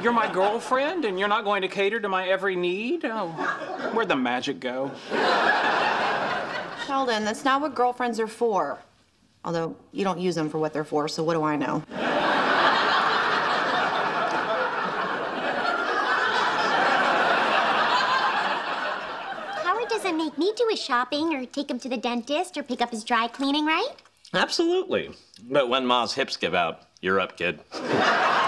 You're my girlfriend, and you're not going to cater to my every need? Oh, where'd the magic go? Sheldon, that's not what girlfriends are for. Although, you don't use them for what they're for, so what do I know? Howard doesn't make me do his shopping or take him to the dentist or pick up his dry cleaning, right? Absolutely. But when Ma's hips give out, you're up, kid.